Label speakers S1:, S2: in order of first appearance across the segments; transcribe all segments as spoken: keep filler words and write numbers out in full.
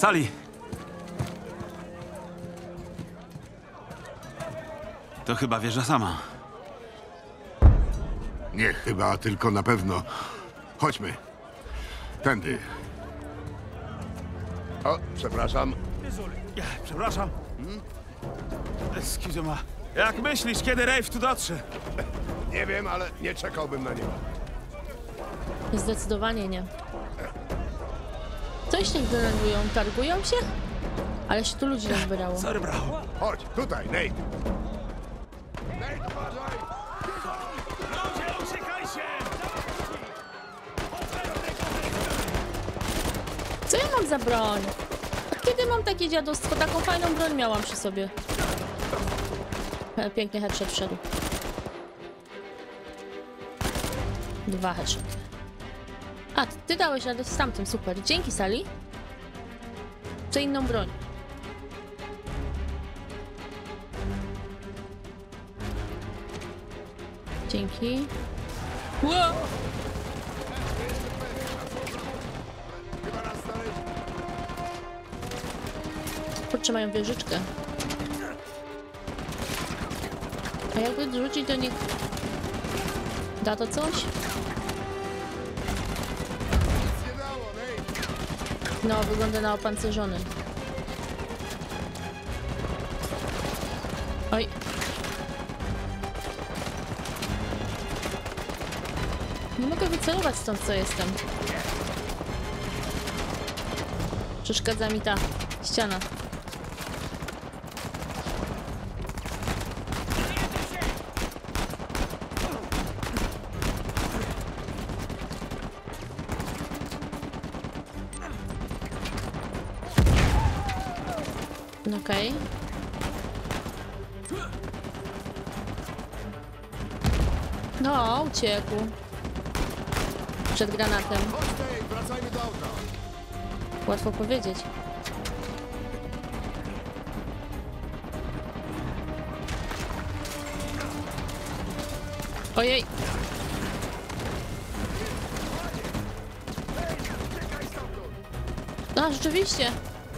S1: Sally! To chyba wieża sama.
S2: Nie chyba, tylko na pewno. Chodźmy. Tędy. O, przepraszam.
S1: Przepraszam. Hmm? Excuse me. Jak myślisz, kiedy Rafe tu dotrze?
S2: Nie wiem, ale nie czekałbym na niego.
S3: Zdecydowanie nie. Coś niech wylądują. Targują się? Ale się tu ludzi nazbierało.
S1: Sorry, bro.
S2: Chodź, tutaj, Nate. Nate, uważaj!
S1: Ludzie, uciekajcie!
S3: Co ja mam za broń? Od kiedy mam takie dziadostwo? Taką fajną broń miałam przy sobie. Pięknie headshot wszedł. Dwa headshoty. A, ty dałeś radę z tamtym, super. Dzięki, Sally. Chcę inną broń. Dzięki. Wow! Kurczę, mają wieżyczkę. A jakby rzucić do nich... Da to coś? No, wygląda na opancerzony. Oj. Nie mogę wycelować stąd, co jestem. Przeszkadza mi ta ściana. Okej. Okay. No, uciekł. Przed granatem.
S2: Wracajmy do auta.
S3: Łatwo powiedzieć. Ojej. No, rzeczywiście.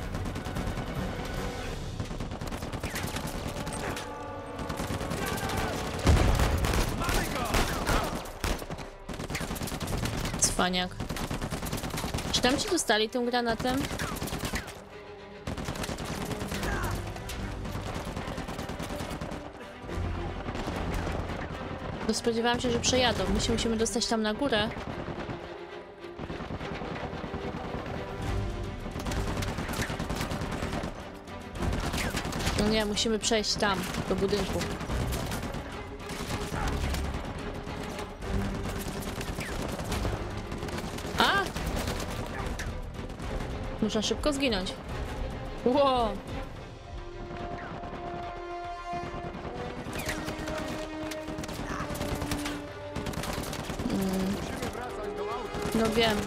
S3: Cwaniak. Czy tam ci dostali tym granatem? Bo spodziewałam się, że przejadą. My się musimy dostać tam na górę. No nie, musimy przejść tam, do budynku. A! Muszę szybko zginąć. Wow! Mm. No wiem.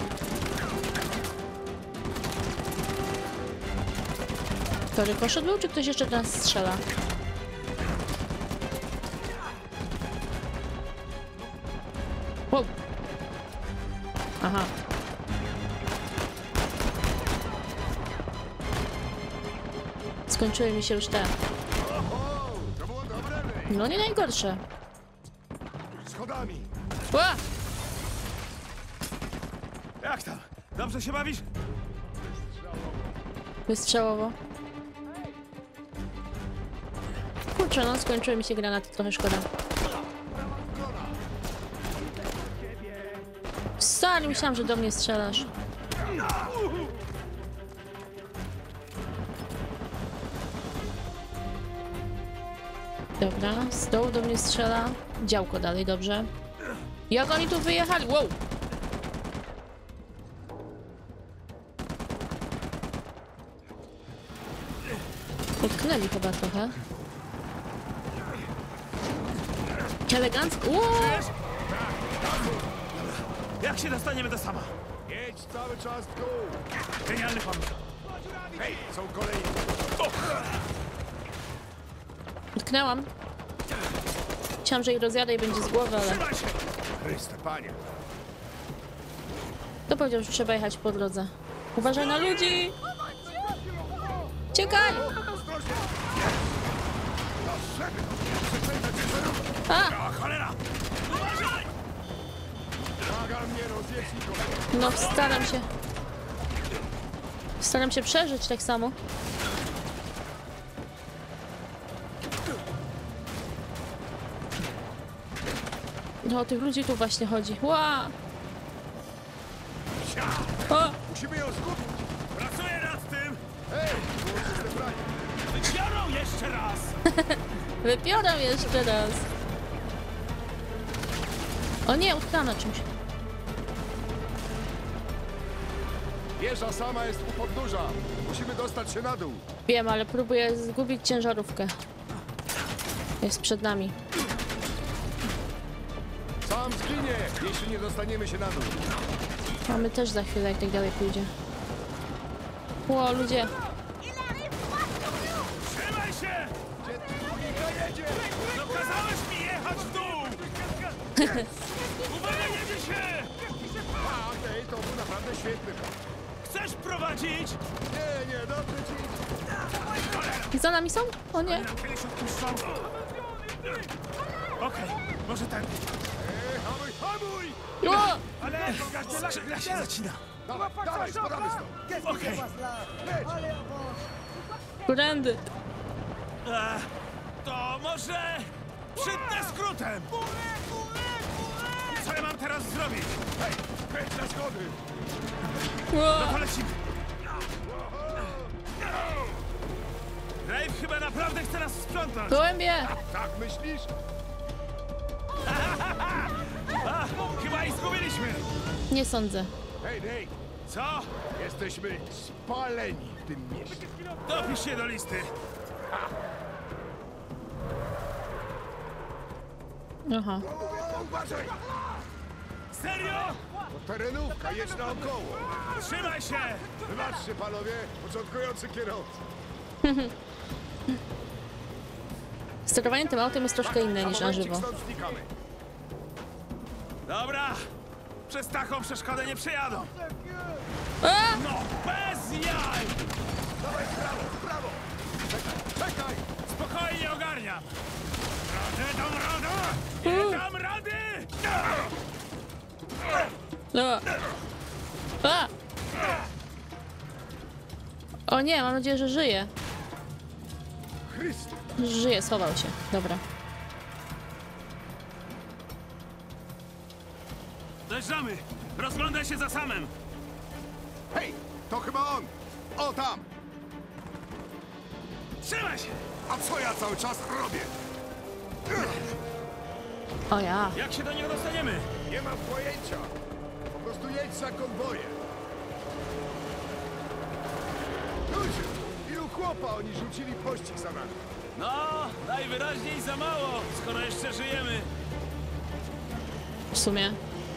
S3: To rykoszet był, czy ktoś jeszcze do nas strzela? Wow. Aha. Skończyły mi się już te. No nie najgorsze.
S2: Schodami.
S3: Ła!
S1: Jak tam? Dobrze się bawisz?
S3: Wystrzałowo. Kurczę, no skończyły mi się granaty, trochę szkoda. Stary, myślałam, że do mnie strzelasz. Dobra, z dołu do mnie strzela. Działko dalej, dobrze. Jak oni tu wyjechali? Wow! Utknęli chyba trochę. Elegancko. Wow!
S1: Jak się dostaniemy do sama?
S2: Jedź cały czas w dół.
S1: Genialny pomysł.
S2: Hej, są kolejni.
S3: Utknęłam. Chciałam, że ich rozjadę i będzie z głowy, ale...
S2: Chryste, panie.
S3: To powiedział, że trzeba jechać po drodze. Uważaj na ludzi! Uciekaj! A!
S1: O, cholera! Uważaj!
S3: No, staram się. Staram się przeżyć tak samo. No, o tych ludzi tu właśnie chodzi. Ła! O!
S1: Musimy ją zgubić! Pracuję nad tym! Hej! Wyciorą jeszcze raz!
S3: Wypiorę jeszcze raz. O nie, utknęłam na czymś.
S4: Wieża sama jest u podnóża. Musimy dostać się na dół.
S3: Wiem, ale próbuję zgubić ciężarówkę. Jest przed nami.
S4: Sam zginie, jeśli nie dostaniemy się na dół.
S3: Mamy też za chwilę, jak tak dalej pójdzie. Ło, ludzie.
S1: Trzymaj się!
S4: Gdzie ty dwójka jedzie?
S1: No kazałeś mi jechać w dół! Uwaga, jedzie się!
S4: A, okej, to był naprawdę świetny plan.
S1: Chcesz prowadzić?
S4: Nie, nie, dobrze ci.
S3: Za nami są? O nie.
S1: Nam kiedyś odpuszczą. Okej, może ten.
S4: Ej, hamuj, hamuj!
S3: O!
S1: Ale skrzydła się zacina.
S4: Dawaj, dawaj, spadamy stąd.
S1: Okej.
S3: Którędy?
S1: E, To może przytnę skrótem. Co ja mam teraz zrobić?
S4: Hej, kręć na schody.
S3: O!
S1: To lecimy. Dave chyba naprawdę chce nas sprzątnąć.
S3: Gołębie!
S4: Tak myślisz?
S1: A, chyba ich zgubiliśmy.
S3: Nie sądzę.
S4: Hej, Nate,
S1: Co?
S4: jesteśmy spaleni w tym mieście.
S1: Dopisz się do listy.
S3: Aha.
S4: O, uważaj!
S1: Serio?
S4: To terenówka, jedź naokoło.
S1: Trzymaj się!
S4: Wybaczcie, panowie, początkujący kierowcy.
S3: Sterowanie tym autem jest troszkę inne niż na żywo.
S4: Stąd znikamy.
S1: Dobra, przez taką przeszkodę nie przejadą.
S3: A!
S1: No, bez jaj!
S4: Dawaj w prawo, w prawo! Czekaj, czekaj!
S1: Spokojnie ogarniam. Radę, dam radę! Nie dam rady!
S3: No. A! O nie, mam nadzieję, że żyje.
S4: Chryste!
S3: Żyje, schował się. Dobra.
S1: Dojeżdżamy! Rozglądaj się za samym!
S2: Hej, to chyba on! O, tam!
S1: Trzymaj się!
S2: A co ja cały czas robię?
S3: O ja.
S1: Jak się do niego dostaniemy?
S4: Nie mam pojęcia. Po prostu jedź za konwojem. Ludzie, ilu chłopa oni rzucili pościg za nami.
S1: No, najwyraźniej za mało, skoro jeszcze żyjemy.
S3: W sumie.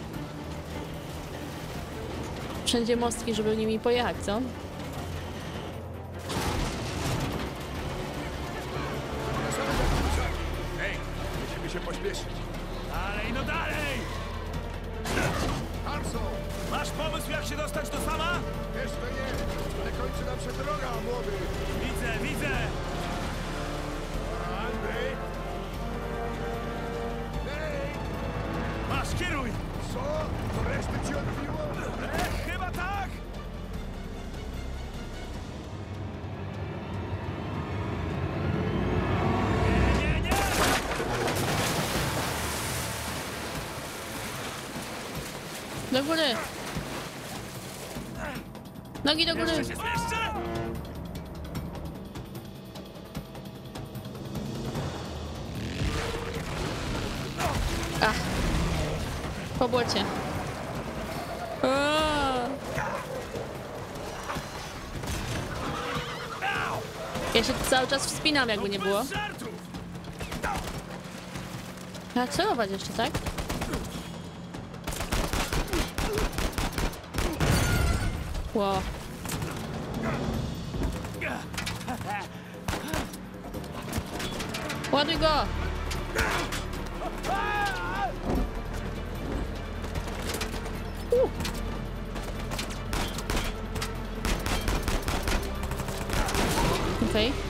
S3: Wszędzie mostki, żeby nimi pojechać, co?
S4: Hej, musimy się pośpieszyć.
S1: Dalej, no dalej!
S4: Arso,
S1: Masz pomysł, jak się dostać do sama?
S4: jeszcze nie, ale kończy nam się droga, młody.
S1: Widzę, widzę!
S4: Andrzej? Hej,
S1: Masz, kieruj!
S4: co? To resztę ci odbiło?
S1: E, chyba tak! Nie, nie, nie!
S3: Do góry! Nogi do góry!
S1: Jeszcze się zmieszczę!
S3: Ach! Po błocie. O! Ja się cały czas wspinam, jakby nie było.
S1: Bez żartów!
S3: A celować jeszcze, tak? Ło. Ładuj go! Uh. Okej. Okay.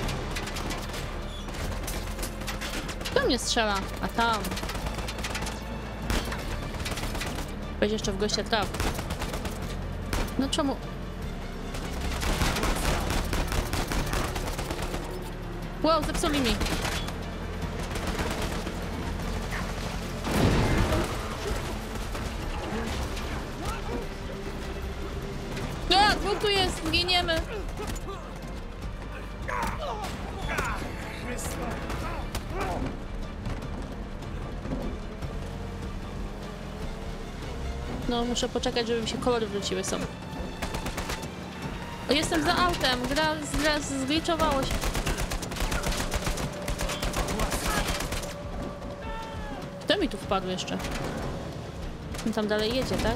S3: Kto mnie strzela? A tam. Weź jeszcze w gościa traf. No czemu? Wow, zepsuli mi. A, dwóch tu jest, zginiemy. No, muszę poczekać, żeby mi się kolory wróciły są. O, jestem za autem, gra, gra zgliczowało się. Kto mi tu wpadł jeszcze? On tam dalej jedzie, tak?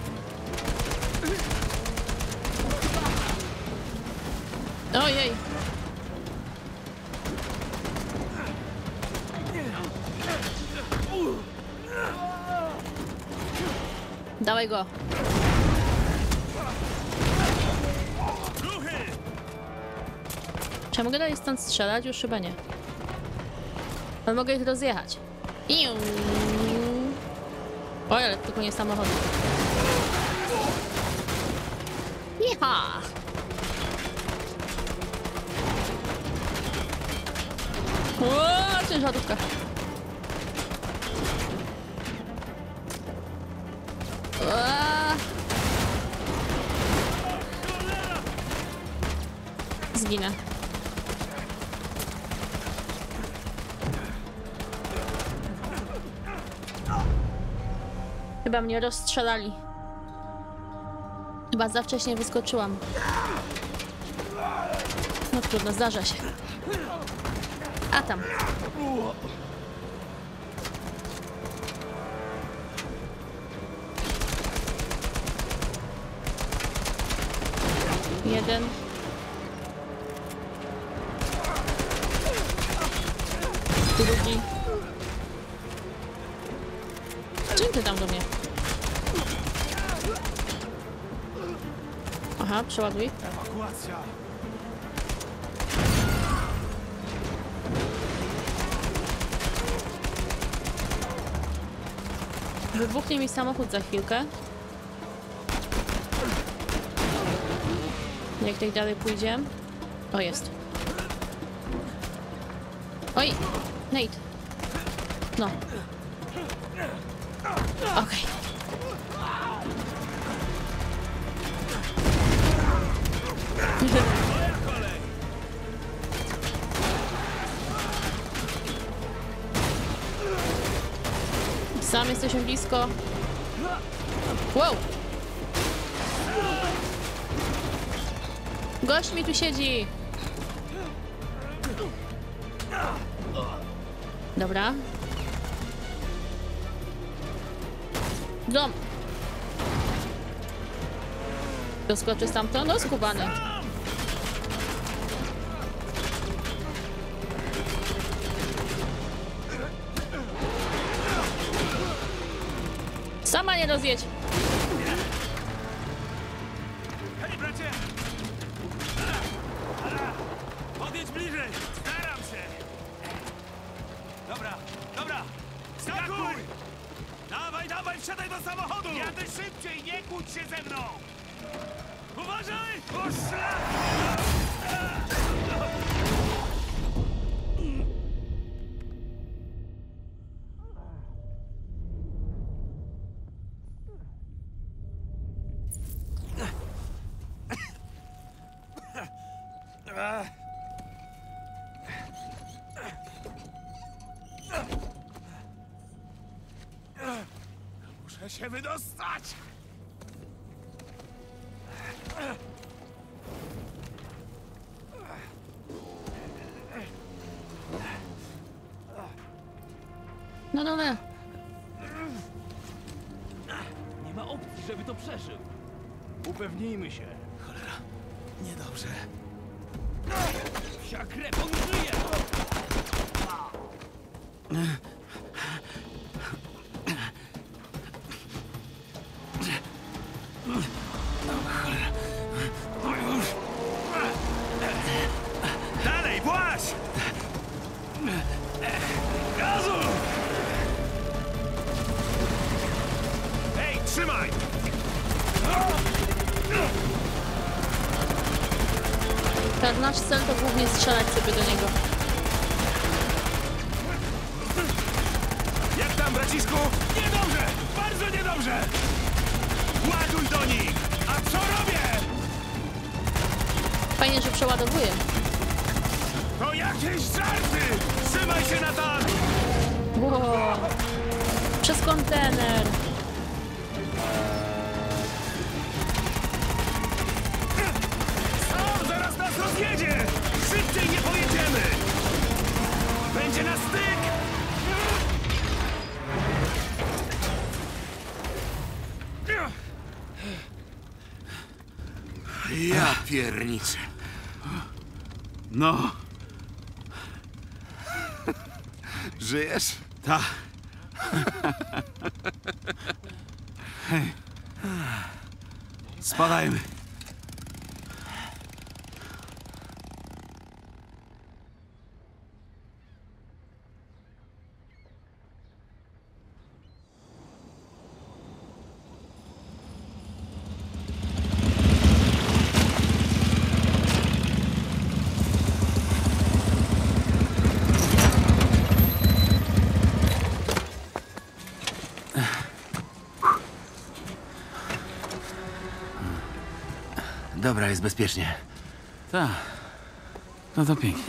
S3: Ojej! Dawaj go! Czy ja mogę dalej stąd strzelać? Już chyba nie. Ale mogę ich rozjechać. Iu. Oj, ale tylko nie samochody. Jecha! O, ciężarówka. O. Zginę. Chyba mnie rozstrzelali. Chyba za wcześnie wyskoczyłam. No trudno, zdarza się. A tam. Jeden. Drugi. Czym ty tam do mnie? Aha, przeładuj.
S1: Ewakuacja.
S3: Wybuchnie mi samochód za chwilkę. Jak tak dalej pójdzie? O, jest. Oj! Nate! No. Okej. Okay. Sam jesteśmy blisko. Wow! Gość mi tu siedzi! Dobra. Dom! Doskoczy stamtąd? No, skubany. Sama nie rozjedź!
S1: Hej, bracie! Podjedź bliżej! Staram się! Dobra, dobra! Skakuj! Dawaj, dawaj, wsiadaj do samochodu! Jadę szybciej, nie kłóć się ze mną! Uważaj! Poszla! Muszę się wydostać!
S3: No, no, no.
S5: Nie ma opcji, żeby to przeżył. Upewnijmy się.
S1: Cholera, niedobrze.
S5: Psia krew, on żyje!
S1: Trzymaj!
S3: Ten nasz cel to głównie strzelać sobie do niego.
S1: Jak tam, braciszku? Niedobrze! Bardzo niedobrze! Ładuj do nich! A co robię?
S3: Fajnie, że przeładowuje.
S1: To jakieś żarty! Trzymaj się, Nathan!
S3: Wow. Przez kontener.
S1: O, zaraz nas rozjedzie! Szybciej nie pojedziemy! Będzie na styk!
S2: Ja pierniczę.
S5: No,
S2: Żyjesz?
S5: ta. Hej. Spadajmy.
S6: Dobra, jest bezpiecznie.
S5: Tak. No to pięknie.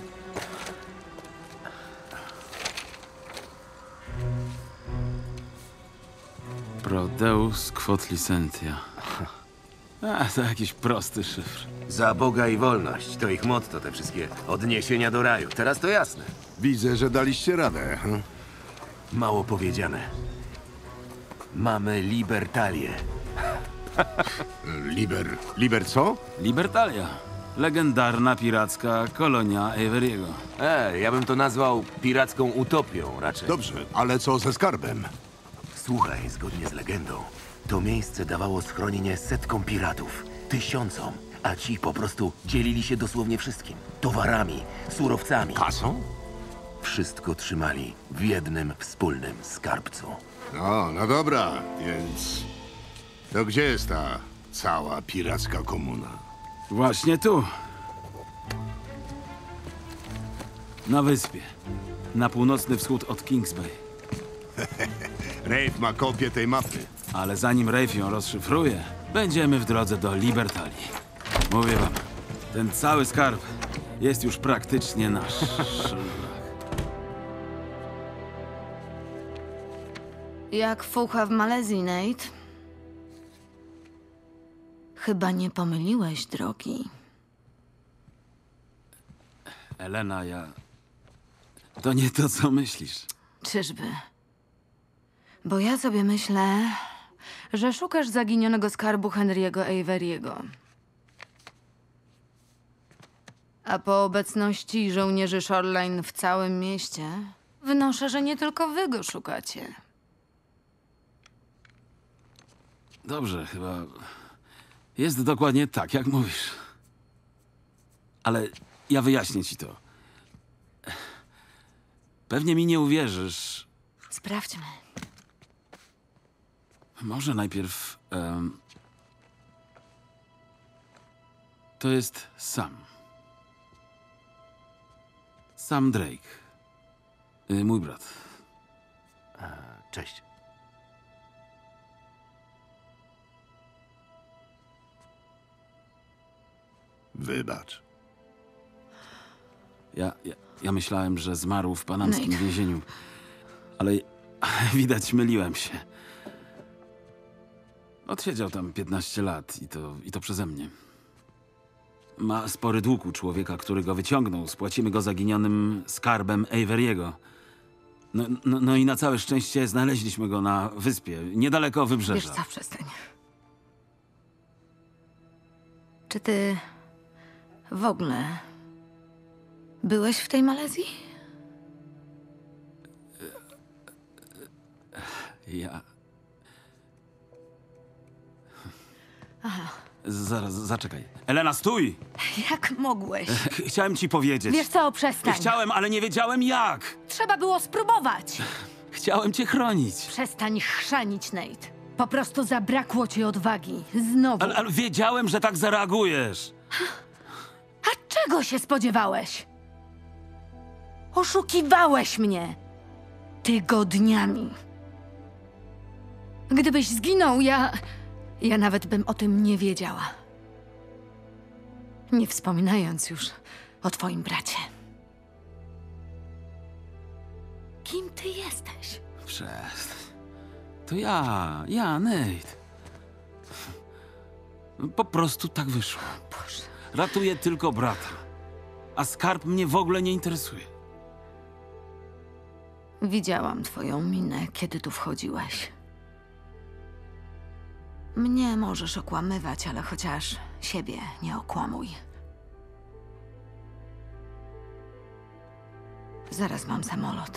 S5: Prodeus quod licentia. A, to jakiś prosty szyfr.
S6: Za Boga i wolność. To ich motto, te wszystkie odniesienia do raju. Teraz to jasne.
S2: Widzę, że daliście radę. hm?
S6: Mało powiedziane. Mamy libertalię.
S2: Liber... Liber co?
S5: Libertalia. Legendarna piracka kolonia Averiego.
S6: E, ja bym to nazwał piracką utopią raczej.
S2: Dobrze, ale co ze skarbem?
S6: Słuchaj, zgodnie z legendą, to miejsce dawało schronienie setkom piratów, tysiącom, a ci po prostu dzielili się dosłownie wszystkim. Towarami, surowcami.
S2: Kasą?
S6: Wszystko trzymali w jednym wspólnym skarbcu.
S2: No, no dobra, więc... To gdzie jest ta cała piracka komuna?
S5: Właśnie tu. Na wyspie. Na północny wschód od Kings Bay.
S2: Rafe ma kopię tej mapy.
S5: Ale zanim Rafe ją rozszyfruje, będziemy w drodze do Libertalii. Mówię wam, ten cały skarb jest już praktycznie nasz.
S7: Jak fucha w Malezji, Nate? Chyba nie pomyliłeś drogi.
S5: Elena, ja... To nie to, co myślisz.
S7: Czyżby? Bo ja sobie myślę, że szukasz zaginionego skarbu Henry'ego Averiego. A po obecności żołnierzy Shoreline w całym mieście, wnoszę, że nie tylko wy go szukacie.
S5: Dobrze, chyba... Jest dokładnie tak, jak mówisz. Ale ja wyjaśnię ci to. Pewnie mi nie uwierzysz.
S7: Sprawdźmy.
S5: Może najpierw... em, to jest Sam. Sam Drake. Y, mój brat.
S6: Cześć.
S2: Wybacz.
S5: Ja, ja, ja myślałem, że zmarł w panamskim
S7: Nate.
S5: więzieniu. Ale widać, myliłem się. Odsiedział tam piętnaście lat i to, i to przeze mnie. Ma spory dług u człowieka, który go wyciągnął. Spłacimy go zaginionym skarbem Averiego. No, no, no i na całe szczęście znaleźliśmy go na wyspie, niedaleko
S7: Wiesz
S5: wybrzeża.
S7: co, przestań. Czy ty w ogóle byłeś w tej Malezji?
S5: Ja... Zaraz, zaczekaj. Elena, stój!
S7: Jak mogłeś?
S5: Ch- Chciałem ci powiedzieć.
S7: Wiesz co, przestań.
S5: Chciałem, ale nie wiedziałem jak.
S7: Trzeba było spróbować.
S5: Chciałem cię chronić.
S7: Przestań chrzanić, Nate. Po prostu zabrakło ci odwagi. Znowu.
S5: Ale, ale wiedziałem, że tak zareagujesz.
S7: A czego się spodziewałeś? Oszukiwałeś mnie. Tygodniami. Gdybyś zginął, ja... Ja nawet bym o tym nie wiedziała. Nie wspominając już o twoim bracie. Kim ty jesteś?
S5: Przestań. To ja, ja, Nate. Po prostu tak wyszło.
S7: Boże.
S5: Ratuję tylko brata. A skarb mnie w ogóle nie interesuje.
S7: Widziałam twoją minę, kiedy tu wchodziłeś. Mnie możesz okłamywać, ale chociaż siebie nie okłamuj. Zaraz mam samolot.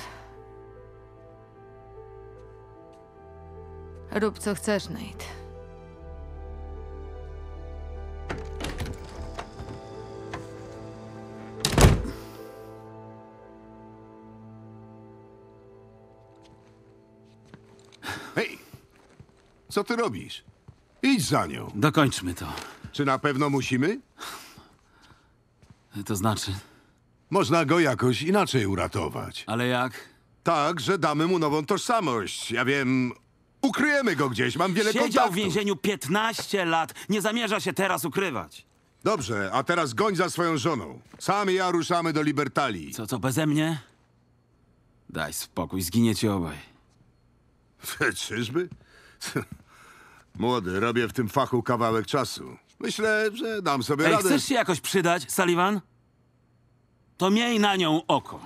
S7: Rób co chcesz, Nate.
S2: Hej! Co ty robisz? Idź za nią.
S5: Dokończmy to.
S2: Czy na pewno musimy?
S5: To znaczy,
S2: Można go jakoś inaczej uratować.
S5: ale jak?
S2: Tak, że damy mu nową tożsamość. Ja wiem, ukryjemy go gdzieś, mam wiele
S5: Siedział
S2: kontaktów.
S5: w więzieniu piętnaście lat. Nie zamierza się teraz ukrywać.
S2: Dobrze, a teraz goń za swoją żoną. Sam i ja ruszamy do Libertalii.
S5: Co, co, beze mnie? Daj spokój, zginiecie obaj.
S2: Czyżby? Młody, robię w tym fachu kawałek czasu. Myślę, że dam sobie
S5: Ej,
S2: radę.
S5: chcesz się jakoś przydać, Sullivan? To miej na nią oko.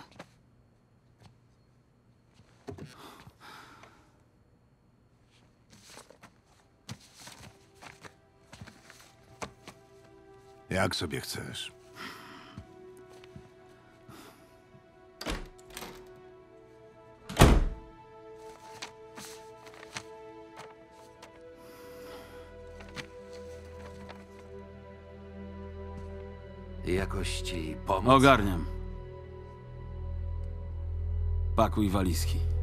S2: Jak sobie chcesz.
S6: Jakoś ci pomóc?
S5: Ogarniam. Pakuj walizki.